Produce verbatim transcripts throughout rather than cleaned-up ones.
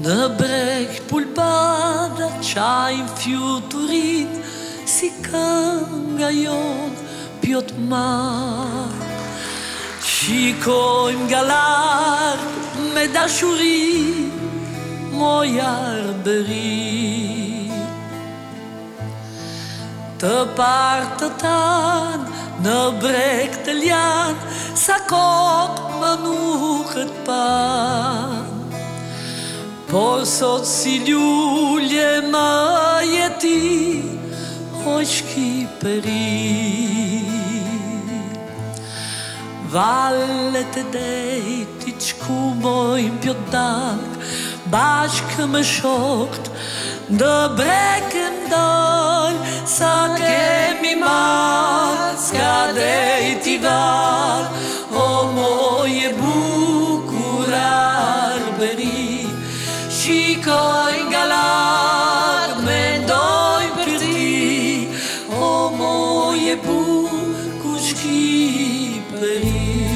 Në brek pulpada qajnë fjuturit, si kënga jonë pjot ma. Shikojmë nga lartë me dashuri, moj arbëri. Të partë të tanë në brek të ljanë, sa kokë më nukët panë. Por sot si lulje më jeti, o Shqipëri. Vallet e dejtit qku mojnë pjot dalë, bashkë me shokt në brekën dalë, sa kemi marë, s'ka dejti valë, o moje bukur arbëri. Shikoj nga lartë, mendoj për ti, o moje bukur Shqipëri.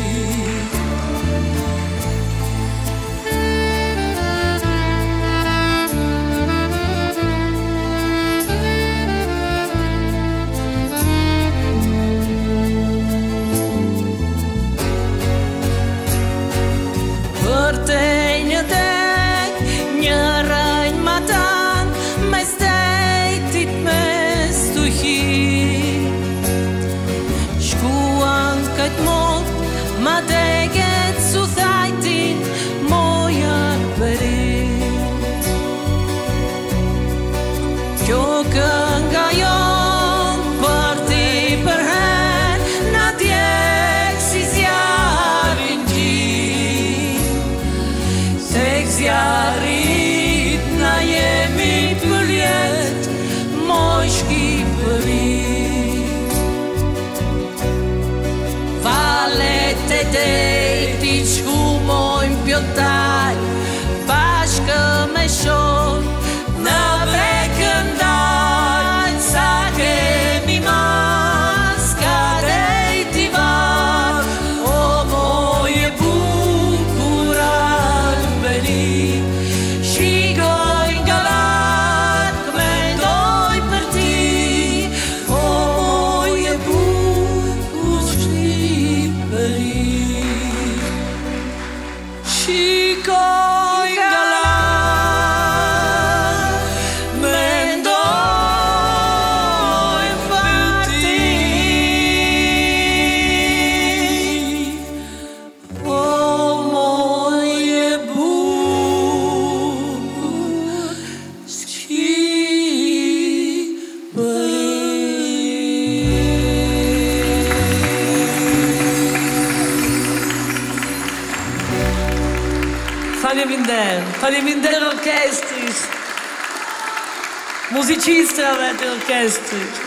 Për te një dek, një rajnë matan, me stejtit me stuhi. Shkuan këtë mot, ma deket su thajtin, moj arbëri. Kjo kënga jon, për ti për her, na djek si zjarin gjin. Tek zjarit na jemi për jet, moj Shqipëri. Valet e dejtit qku mojnë pjotaj, bashkë me shon në brekën dal, sa kemi mas, ka dejti var, o moje bukur arbëri. Shikoj nga lartë, mendoj për ti, o moje bukur Shqipëri. Shikoj nga lartë, mendoj për ti, o moje bukur Shqipëri. Faleminderit, faleminderit orkestrit, muzicistrave të orkestrit.